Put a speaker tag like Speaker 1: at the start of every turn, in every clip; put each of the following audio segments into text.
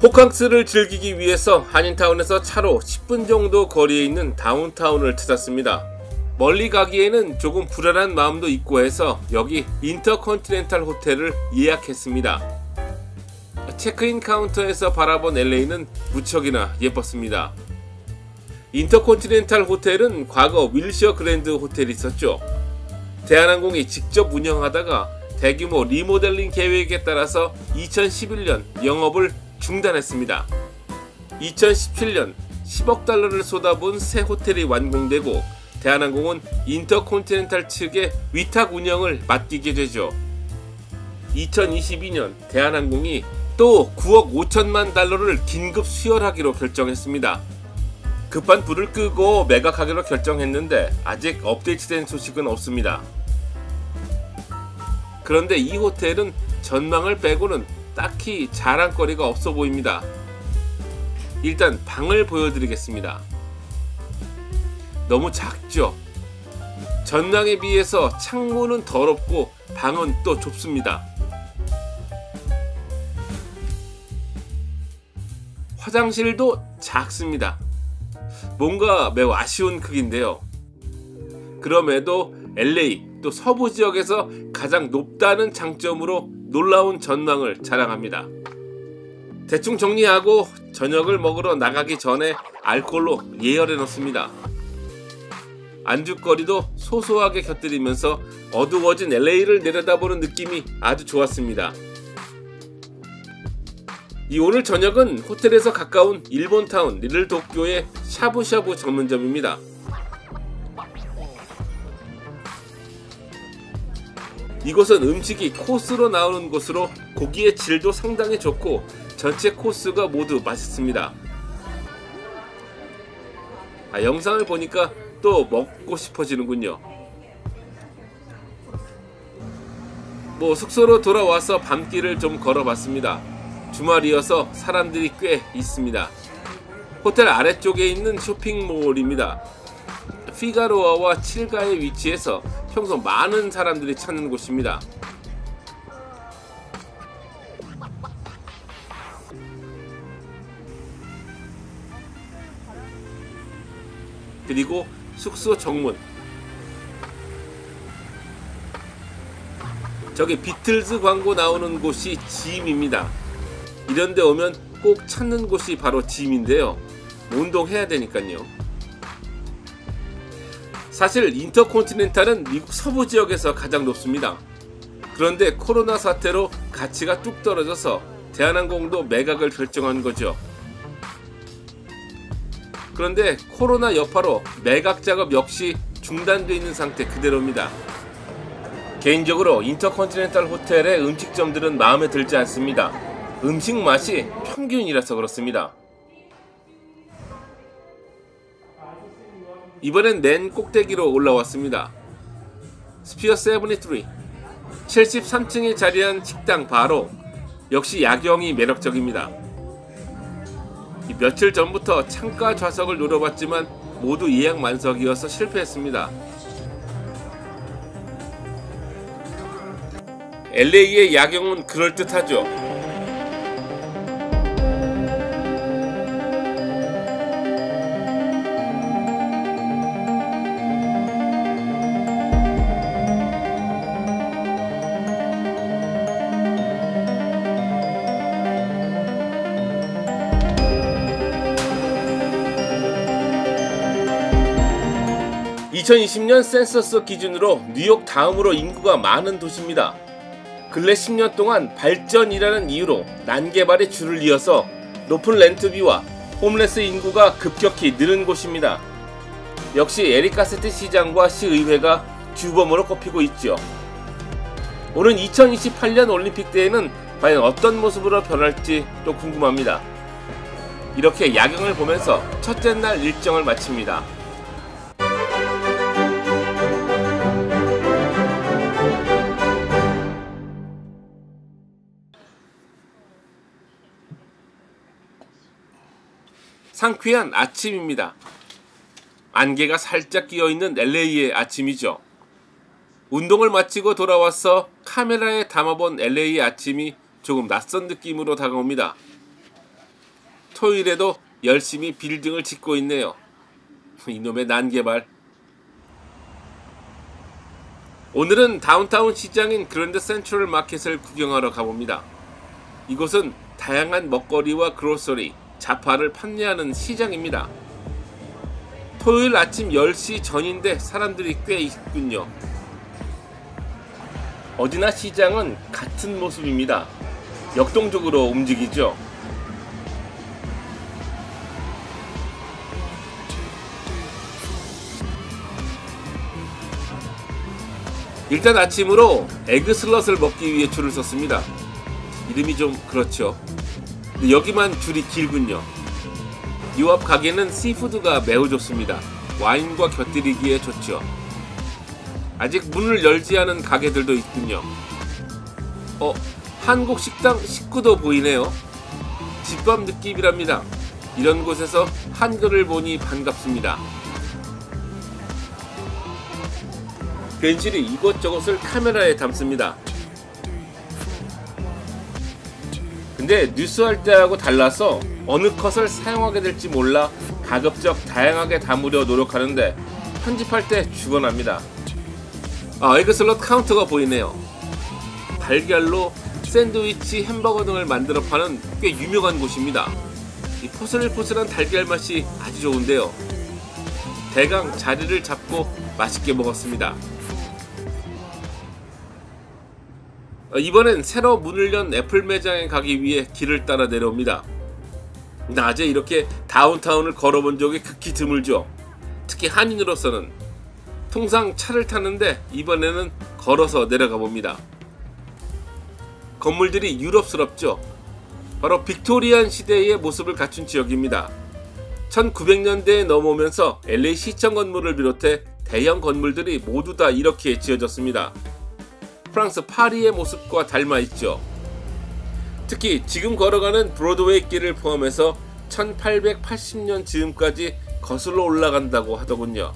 Speaker 1: 호캉스를 즐기기 위해서 한인타운에서 차로 10분 정도 거리에 있는 다운타운을 찾았습니다. 멀리 가기에는 조금 불안한 마음도 있고 해서 여기 인터컨티넨탈 호텔을 예약했습니다. 체크인 카운터에서 바라본 LA는 무척이나 예뻤습니다. 인터컨티넨탈 호텔은 과거 윌셔 그랜드 호텔이 있었죠. 대한항공이 직접 운영하다가 대규모 리모델링 계획에 따라서 2011년 영업을 중단했습니다. 2017년 10억 달러를 쏟아부은 새 호텔이 완공되고 대한항공은 인터컨티넨탈 측의 위탁 운영을 맡기게 되죠. 2022년 대한항공이 또 9억 5천만 달러를 긴급 수혈하기로 결정했습니다. 급한 불을 끄고 매각하기로 결정했는데 아직 업데이트된 소식은 없습니다. 그런데 이 호텔은 전망을 빼고는 딱히 자랑거리가 없어 보입니다. 일단 방을 보여드리겠습니다. 너무 작죠? 전망에 비해서 창문은 더럽고 방은 또 좁습니다. 화장실도 작습니다. 뭔가 매우 아쉬운 크기인데요. 그럼에도 LA 또 서부 지역에서 가장 높다는 장점으로 놀라운 전망을 자랑합니다. 대충 정리하고 저녁을 먹으러 나가기 전에 알코올로 예열해 놓습니다. 안주거리도 소소하게 곁들이면서 어두워진 LA를 내려다보는 느낌이 아주 좋았습니다. 오늘 저녁은 호텔에서 가까운 일본타운 리틀도쿄의 샤브샤브 전문점입니다. 이곳은 음식이 코스로 나오는 곳으로 고기의 질도 상당히 좋고 전체 코스가 모두 맛있습니다. 영상을 보니까 또 먹고 싶어지는군요. 숙소로 돌아와서 밤길을 좀 걸어봤습니다. 주말이어서 사람들이 꽤 있습니다. 호텔 아래쪽에 있는 쇼핑몰입니다. 피가로아와 칠가에 위치해서 평소 많은 사람들이 찾는 곳입니다. 그리고 숙소 정문, 저기 비틀즈 광고 나오는 곳이 짐입니다. 이런데 오면 꼭 찾는 곳이 바로 짐인데요. 운동해야 되니까요. 사실 인터컨티넨탈은 미국 서부 지역에서 가장 높습니다. 그런데 코로나 사태로 가치가 뚝 떨어져서 대한항공도 매각을 결정한 거죠. 그런데 코로나 여파로 매각 작업 역시 중단되어 있는 상태 그대로입니다. 개인적으로 인터컨티넨탈 호텔의 음식점들은 마음에 들지 않습니다. 음식 맛이 평균이라서 그렇습니다. 이번엔 맨 꼭대기로 올라왔습니다. 스피어 73 73층에 자리한 식당 바로 역시 야경이 매력적입니다. 며칠 전부터 창가 좌석을 노려봤지만 모두 예약 만석이어서 실패했습니다. LA의 야경은 그럴듯하죠. (2020년) 센서스 기준으로 뉴욕 다음으로 인구가 많은 도시입니다. 근래 10년 동안 발전이라는 이유로 난개발에 줄을 이어서 높은 렌트비와 홈레스 인구가 급격히 늘은 곳입니다. 역시 에릭 가세트 시장과 시의회가 주범으로 꼽히고 있죠. 오는 2028년 올림픽 때에는 과연 어떤 모습으로 변할지 또 궁금합니다. 이렇게 야경을 보면서 첫째 날 일정을 마칩니다. 상쾌한 아침입니다. 안개가 살짝 끼어있는 LA의 아침이죠. 운동을 마치고 돌아와서 카메라에 담아본 LA의 아침이 조금 낯선 느낌으로 다가옵니다. 토요일에도 열심히 빌딩을 짓고 있네요. 이놈의 난개발. 오늘은 다운타운 시장인 그랜드 센트럴 마켓을 구경하러 가봅니다. 이곳은 다양한 먹거리와 그로서리, 잡화를 판매하는 시장입니다. 토요일 아침 10시 전인데 사람들이 꽤 있군요. 어디나 시장은 같은 모습입니다. 역동적으로 움직이죠. 일단 아침으로 에그 슬럿을 먹기 위해 줄을 섰습니다. 이름이 좀 그렇죠. 근데 여기만 줄이 길군요. 이 앞 가게는 시푸드가 매우 좋습니다. 와인과 곁들이기에 좋죠. 아직 문을 열지 않은 가게들도 있군요. 한국 식당 식구도 보이네요. 집밥 느낌이랍니다. 이런 곳에서 한글을 보니 반갑습니다. 괜시리 이것저것을 카메라에 담습니다. 근데 뉴스할 때하고 달라서 어느 컷을 사용하게 될지 몰라 가급적 다양하게 담으려 노력하는데 편집할 때 죽어납니다. 에그 슬롯 카운터가 보이네요. 달걀로 샌드위치, 햄버거 등을 만들어 파는 꽤 유명한 곳입니다. 이 포슬포슬한 달걀 맛이 아주 좋은데요. 대강 자리를 잡고 맛있게 먹었습니다. 이번엔 새로 문을 연 애플 매장에 가기 위해 길을 따라 내려옵니다. 낮에 이렇게 다운타운을 걸어본 적이 극히 드물죠. 특히 한인으로서는. 통상 차를 타는데 이번에는 걸어서 내려가 봅니다. 건물들이 유럽스럽죠. 바로 빅토리안 시대의 모습을 갖춘 지역입니다. 1900년대에 넘어오면서 LA 시청 건물을 비롯해 대형 건물들이 모두 다 이렇게 지어졌습니다. 프랑스 파리의 모습과 닮아있죠. 특히 지금 걸어가는 브로드웨이 길을 포함해서 1880년 즈음까지 거슬러 올라간다고 하더군요.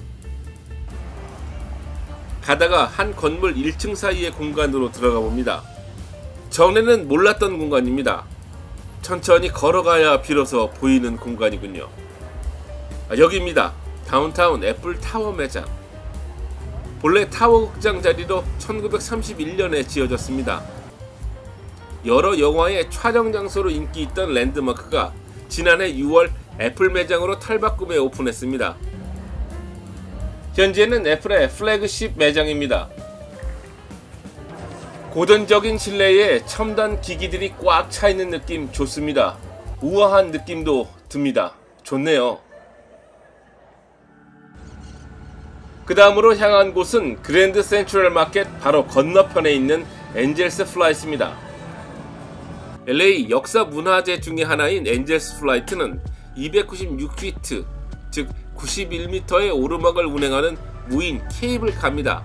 Speaker 1: 가다가 한 건물 1층 사이의 공간으로 들어가 봅니다. 전에는 몰랐던 공간입니다. 천천히 걸어가야 비로소 보이는 공간이군요. 여기입니다. 다운타운 애플 타워 매장. 본래 타워 극장 자리로 1931년에 지어졌습니다. 여러 영화의 촬영 장소로 인기 있던 랜드마크가 지난해 6월 애플 매장으로 탈바꿈해 오픈했습니다. 현재는 애플의 플래그십 매장입니다. 고전적인 실내에 첨단 기기들이 꽉 차있는 느낌 좋습니다. 우아한 느낌도 듭니다. 좋네요. 그 다음으로 향한 곳은 그랜드 센트럴 마켓 바로 건너편에 있는 엔젤스 플라이트입니다. LA 역사 문화재 중의 하나인 엔젤스 플라이트는 296피트, 즉 91m의 오르막을 운행하는 무인 케이블카입니다.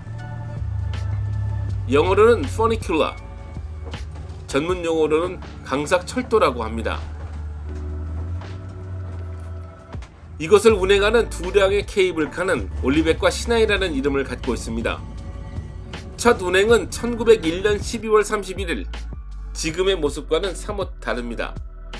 Speaker 1: 영어로는 퍼니큘라, 전문 용어로는 강삭철도라고 합니다. 이것을 운행하는 두 량의 케이블카는 올리백과 시나이라는 이름을 갖고 있습니다. 첫 운행은 1901년 12월 31일, 지금의 모습과는 사뭇 다릅니다.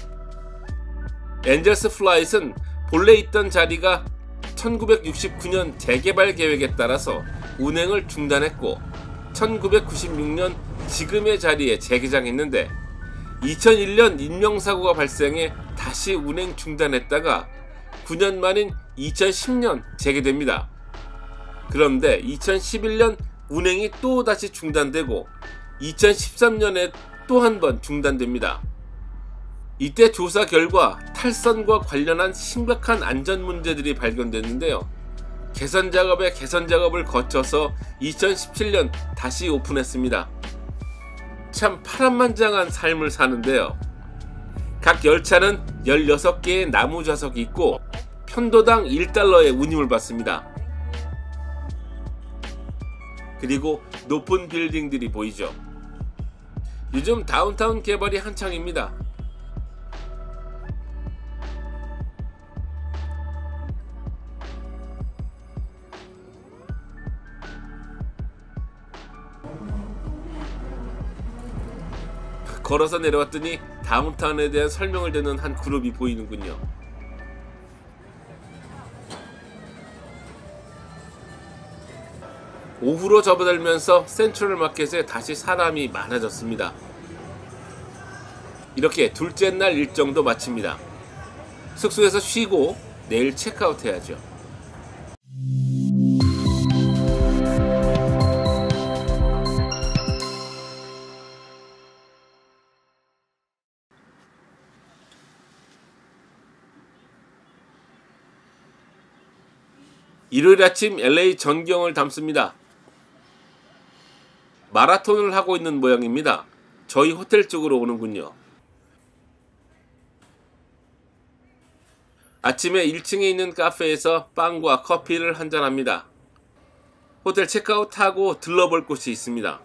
Speaker 1: 엔젤스 플라이트는 본래 있던 자리가 1969년 재개발 계획에 따라서 운행을 중단했고 1996년 지금의 자리에 재개장했는데 2001년 인명사고가 발생해 다시 운행 중단했다가 9년 만인 2010년 재개됩니다. 그런데 2011년 운행이 또 다시 중단되고 2013년에 또 한 번 중단됩니다. 이때 조사 결과 탈선과 관련한 심각한 안전 문제들이 발견됐는데요. 개선 작업에 개선 작업을 거쳐서 2017년 다시 오픈했습니다. 참 파란만장한 삶을 사는데요. 각 열차는 16개의 나무 좌석이 있고 편도당 1달러의 운임을 받습니다. 그리고 높은 빌딩들이 보이죠. 요즘 다운타운 개발이 한창입니다. 걸어서 내려왔더니 다운타운에 대한 설명을 듣는 한 그룹이 보이는군요. 오후로 접어들면서 센트럴 마켓에 다시 사람이 많아졌습니다. 이렇게 둘째 날 일정도 마칩니다. 숙소에서 쉬고 내일 체크아웃 해야죠. 일요일 아침 LA 전경을 담습니다. 마라톤을 하고 있는 모양입니다. 저희 호텔 쪽으로 오는군요. 아침에 1층에 있는 카페에서 빵과 커피를 한잔합니다. 호텔 체크아웃하고 들러볼 곳이 있습니다.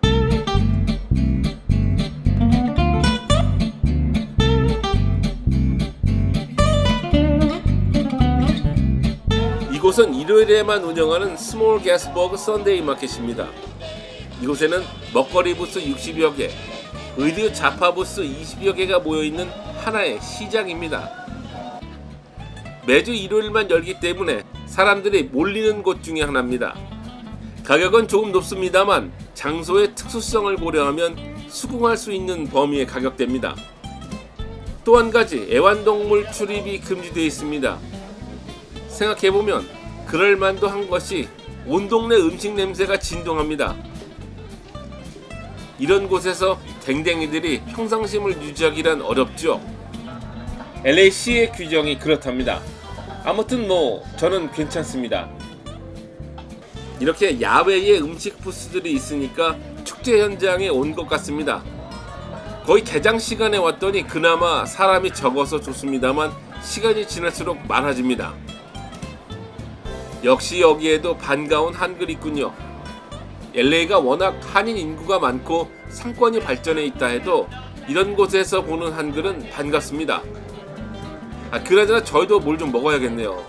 Speaker 1: 이곳은 일요일에만 운영하는 스몰 게스버그 선데이 마켓입니다. 이곳에는 먹거리 부스 60여 개, 의류 잡화 부스 20여 개가 모여있는 하나의 시장입니다. 매주 일요일만 열기 때문에 사람들이 몰리는 곳 중에 하나입니다. 가격은 조금 높습니다만 장소의 특수성을 고려하면 수긍할 수 있는 범위의 가격대입니다. 또 한 가지 애완동물 출입이 금지되어 있습니다. 생각해보면 그럴만도 한 것이 온 동네 음식 냄새가 진동합니다. 이런 곳에서 댕댕이들이 평상심을 유지하기란 어렵죠. LA시의 규정이 그렇답니다. 아무튼 저는 괜찮습니다. 이렇게 야외에 음식 부스들이 있으니까 축제 현장에 온 것 같습니다. 거의 개장 시간에 왔더니 그나마 사람이 적어서 좋습니다만 시간이 지날수록 많아집니다. 역시 여기에도 반가운 한글이 있군요. LA가 워낙 한인 인구가 많고 상권이 발전해 있다 해도 이런 곳에서 보는 한글은 반갑습니다. 그나저나 저희도 뭘 좀 먹어야겠네요.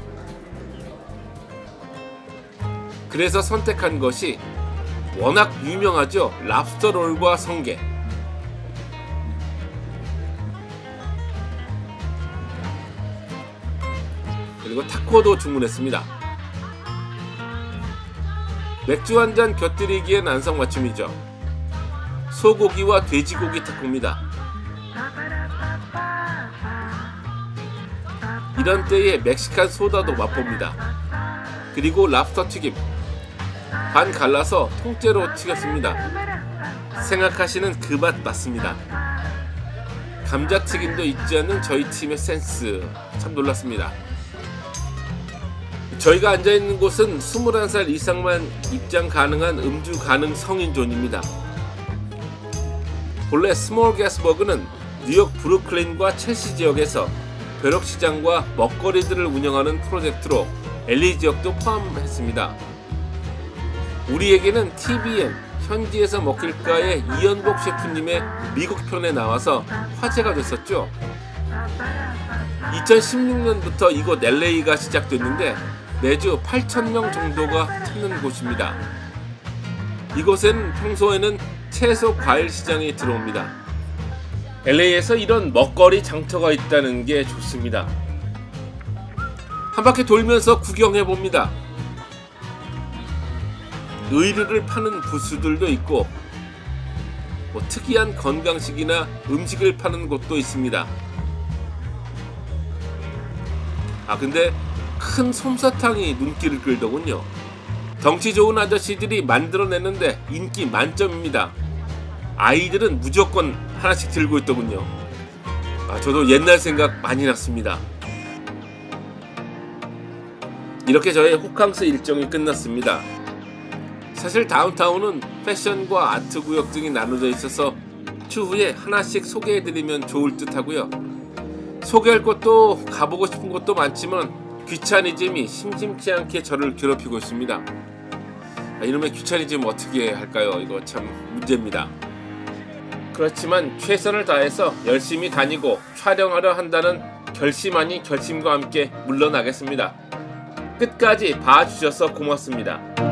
Speaker 1: 그래서 선택한 것이 워낙 유명하죠. 랍스터 롤과 성게. 그리고 타코도 주문했습니다. 맥주 한 잔 곁들이기엔 안성맞춤이죠. 소고기와 돼지고기 타코입니다. 이런 때에 멕시칸 소다도 맛봅니다. 그리고 랍스터 튀김 반 갈라서 통째로 튀겼습니다. 생각하시는 그 맛 맞습니다. 감자튀김도 잊지 않는 저희 팀의 센스, 참 놀랐습니다. 저희가 앉아있는 곳은 21살 이상만 입장 가능한 음주 가능 성인존입니다. 본래 스몰 게스버그는 뉴욕 브루클린과 첼시 지역에서 벼룩시장과 먹거리들을 운영하는 프로젝트로 LA 지역도 포함했습니다. 우리에게는 TVN 현지에서 먹힐까의 이연복 셰프님의 미국 편에 나와서 화제가 됐었죠. 2016년부터 이곳 LA가 시작됐는데 매주 8,000명 정도가 찾는 곳입니다. 이곳에는 평소에는 채소 과일 시장이 들어옵니다. LA에서 이런 먹거리 장터가 있다는 게 좋습니다. 한 바퀴 돌면서 구경해봅니다. 의류를 파는 부스들도 있고 특이한 건강식이나 음식을 파는 곳도 있습니다. 근데 큰 솜사탕이 눈길을 끌더군요. 덩치 좋은 아저씨들이 만들어내는데 인기 만점입니다. 아이들은 무조건 하나씩 들고 있더군요. 저도 옛날 생각 많이 났습니다. 이렇게 저의 호캉스 일정이 끝났습니다. 사실 다운타운은 패션과 아트 구역 등이 나눠져 있어서 추후에 하나씩 소개해드리면 좋을 듯 하고요. 소개할 곳도 가보고 싶은 곳도 많지만 귀차니즘이 심심치 않게 저를 괴롭히고 있습니다. 이놈의 귀차니즘 어떻게 할까요? 이거 참 문제입니다. 그렇지만 최선을 다해서 열심히 다니고 촬영하려 한다는 결심 아닌 결심과 함께 물러나겠습니다. 끝까지 봐주셔서 고맙습니다.